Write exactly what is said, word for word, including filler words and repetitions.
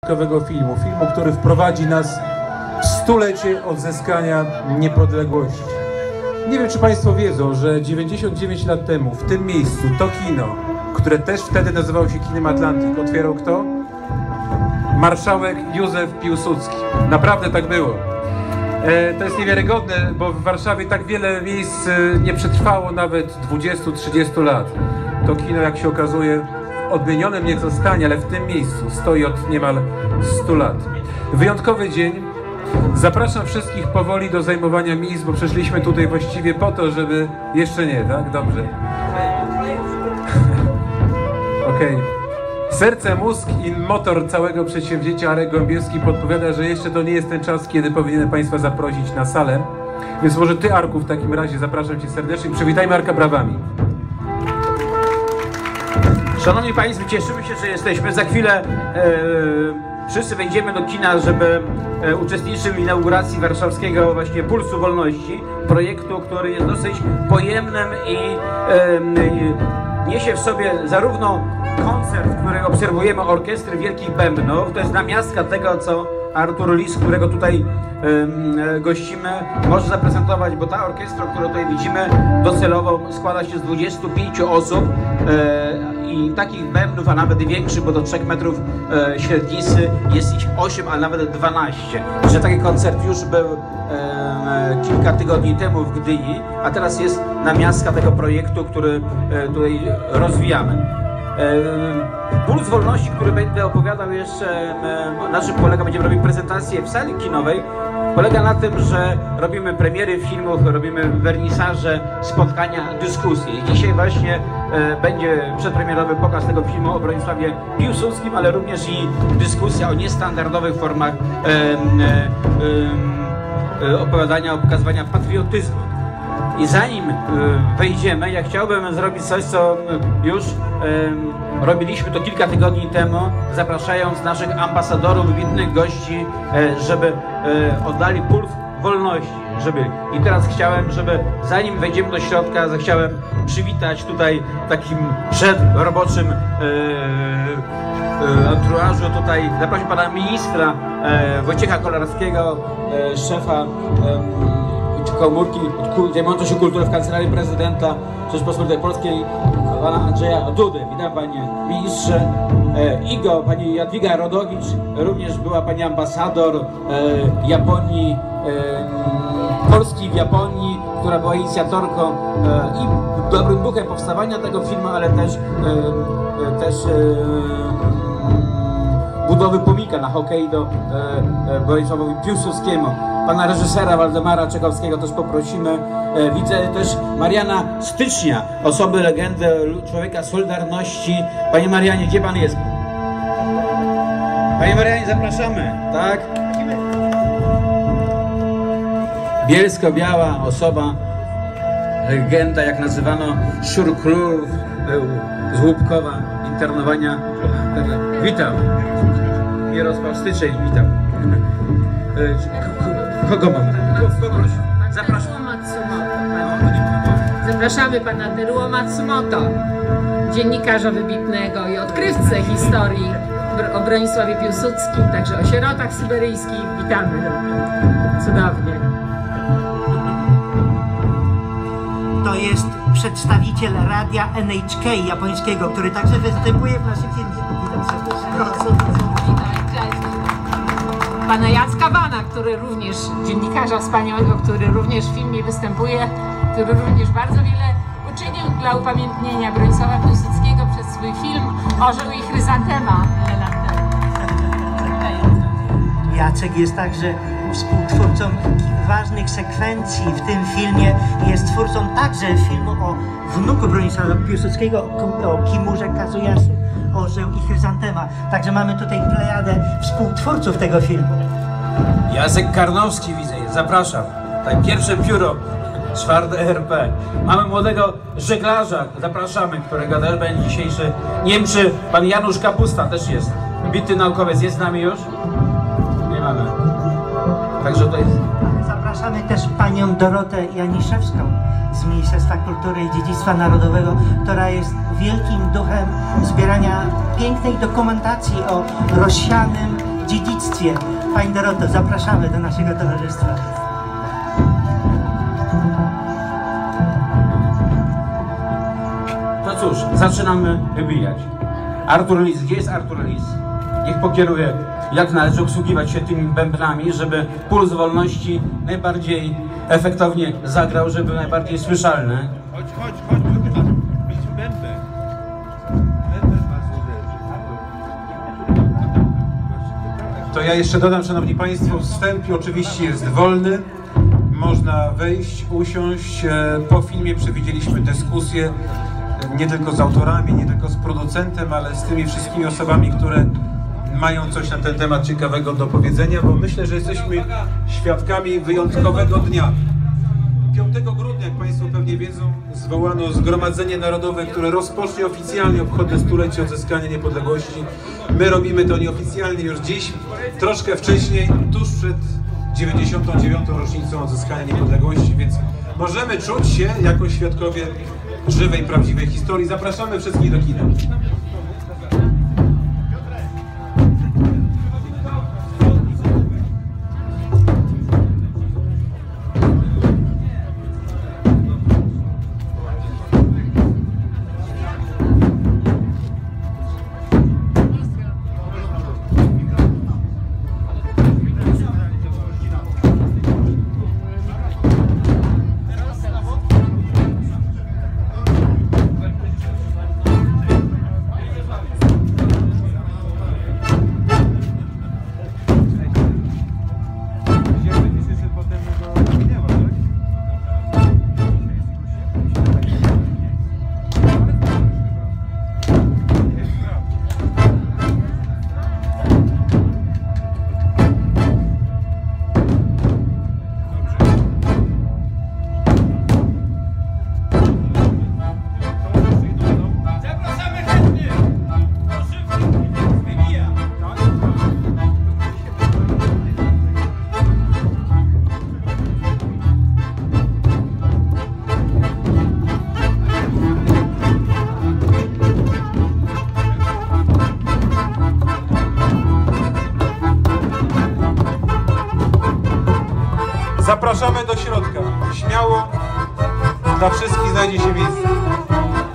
filmu, filmu, który wprowadzi nas w stulecie odzyskania niepodległości. Nie wiem, czy Państwo wiedzą, że dziewięćdziesiąt dziewięć lat temu w tym miejscu to kino, które też wtedy nazywało się Kinem Atlantyk, otwierał kto? Marszałek Józef Piłsudski. Naprawdę tak było. E, to jest niewiarygodne, bo w Warszawie tak wiele miejsc nie przetrwało nawet dwudziestu trzydziestu lat. To kino, jak się okazuje, w odmienionym nieco stanie, ale w tym miejscu stoi od niemal stu lat. Wyjątkowy dzień. Zapraszam wszystkich powoli do zajmowania miejsc, bo przyszliśmy tutaj właściwie po to, żeby... Jeszcze nie, tak? Dobrze. Okej. Okay. Serce, mózg i motor całego przedsięwzięcia Arek Gąbiewski podpowiada, że jeszcze to nie jest ten czas, kiedy powinienem Państwa zaprosić na salę. Więc może Ty, Arku, w takim razie zapraszam Cię serdecznie. Przywitajmy Arka brawami. Szanowni Państwo, cieszymy się, że jesteśmy. Za chwilę e, wszyscy wejdziemy do kina, żeby e, uczestniczyć w inauguracji warszawskiego właśnie Pulsu Wolności, projektu, który jest dosyć pojemnym i e, niesie w sobie zarówno koncert, w którym obserwujemy orkiestry wielkich bębnów, to jest namiastka tego, co Artur Lis, którego tutaj y, gościmy, może zaprezentować, bo ta orkiestra, którą tutaj widzimy, docelowo składa się z dwudziestu pięciu osób y, i takich bębnów, a nawet większych, bo do trzech metrów y, średnicy jest ich osiem, a nawet dwanaście. Że taki koncert już był y, kilka tygodni temu w Gdyni, a teraz jest namiastka tego projektu, który y, tutaj rozwijamy. Puls Wolności, który będę opowiadał jeszcze, na czym polega, będziemy robić prezentację w sali kinowej, polega na tym, że robimy premiery filmów, robimy wernisaże, spotkania, dyskusje. I dzisiaj właśnie e, będzie przedpremierowy pokaz tego filmu o Bronisławie Piłsudskim, ale również i dyskusja o niestandardowych formach e, e, e, opowiadania, pokazywania patriotyzmu. I zanim y, wejdziemy, ja chciałbym zrobić coś, co już y, robiliśmy to kilka tygodni temu, zapraszając naszych ambasadorów, wybitnych gości, y, żeby y, oddali puls wolności. Żeby... I teraz chciałem, żeby zanim wejdziemy do środka, chciałem przywitać tutaj w takim przedroboczym y, y, anturażu tutaj, zaprosić pana ministra y, Wojciecha Kolarskiego, y, szefa y, komórki zajmującej się kulturą w Kancelarii Prezydenta Rzeczypospolitej Polskiej, pana Andrzeja Dudy. Witam, panie ministrze. E, Igo, pani Jadwiga Rodowicz, również była pani ambasador e, Japonii, e, Polski w Japonii, która była inicjatorką e, i dobrym duchem powstawania tego filmu, ale też, e, e, też e, budowy pomnika na Hokkaido e, e, Bronisławowi Piłsudskiemu. Pana reżysera Waldemara Czechowskiego też poprosimy. E, widzę też Mariana Stycznia, osoby legendy, człowieka Solidarności. Panie Marianie, gdzie pan jest? Panie Marianie, zapraszamy, tak? Bielsko-biała osoba, legenda, jak nazywano Szur Królów z Łupkowa, internowania. Witam. Mirosław Styczeń, witam. Kogo mamy? Poproś. Zapraszam. Zapraszamy pana Teruo Matsumoto, dziennikarza wybitnego i odkrywcę historii o Bronisławie Piłsudskim, także o sierotach syberyjskich. Witamy. Cudownie. To jest przedstawiciel radia N H K japońskiego, który także występuje w naszym filmie. Witam serdecznie. Pana Jacka Bana, który również, dziennikarza wspaniałego, który również w filmie występuje, który również bardzo wiele uczynił dla upamiętnienia Bronisława Piłsudskiego przez swój film Orzeł i Chryzantema. Jacek jest także współtwórcą ważnych sekwencji w tym filmie. Jest twórcą także filmu o wnuku Bronisława Piłsudskiego, o Kimurze Kazuyasu. Orzeł i Chryzantema. Także mamy tutaj plejadę współtwórców tego filmu. Jacek Karnowski widzę, zapraszam. Tutaj pierwsze pióro, czwarte R P. Mamy młodego żeglarza, zapraszamy, którego też będzie dzisiejszy. Nie wiem, czy pan Janusz Kapusta też jest. Wybitny naukowiec jest z nami już? Nie mamy. Także to jest... Zapraszamy też panią Dorotę Janiszewską z Ministerstwa Kultury i Dziedzictwa Narodowego, która jest wielkim duchem zbierania pięknej dokumentacji o rozsianym dziedzictwie. Pani Doroto, zapraszamy do naszego towarzystwa. To cóż, zaczynamy wybijać. Artur Lis, gdzie jest Artur Lis? Niech pokieruje, jak należy obsługiwać się tymi bębnami, żeby puls wolności najbardziej efektownie zagrał, żeby był najbardziej słyszalny. Chodź, chodź, chodź, bo chyba mieliśmy bębę. Bębę was uderzy. To ja jeszcze dodam, szanowni państwo, wstęp oczywiście jest wolny. Można wejść, usiąść. E, Po filmie przewidzieliśmy dyskusję nie tylko z autorami, nie tylko z producentem, ale z tymi wszystkimi osobami, które mają coś na ten temat ciekawego do powiedzenia, bo myślę, że jesteśmy świadkami wyjątkowego dnia. piątego grudnia, jak państwo pewnie wiedzą, zwołano Zgromadzenie Narodowe, które rozpocznie oficjalnie obchody stulecia odzyskania niepodległości. My robimy to nieoficjalnie już dziś, troszkę wcześniej, tuż przed dziewięćdziesiątą dziewiątą rocznicą odzyskania niepodległości, więc możemy czuć się jako świadkowie żywej, prawdziwej historii. Zapraszamy wszystkich do kina. Zapraszamy do środka. Śmiało, dla wszystkich znajdzie się miejsce.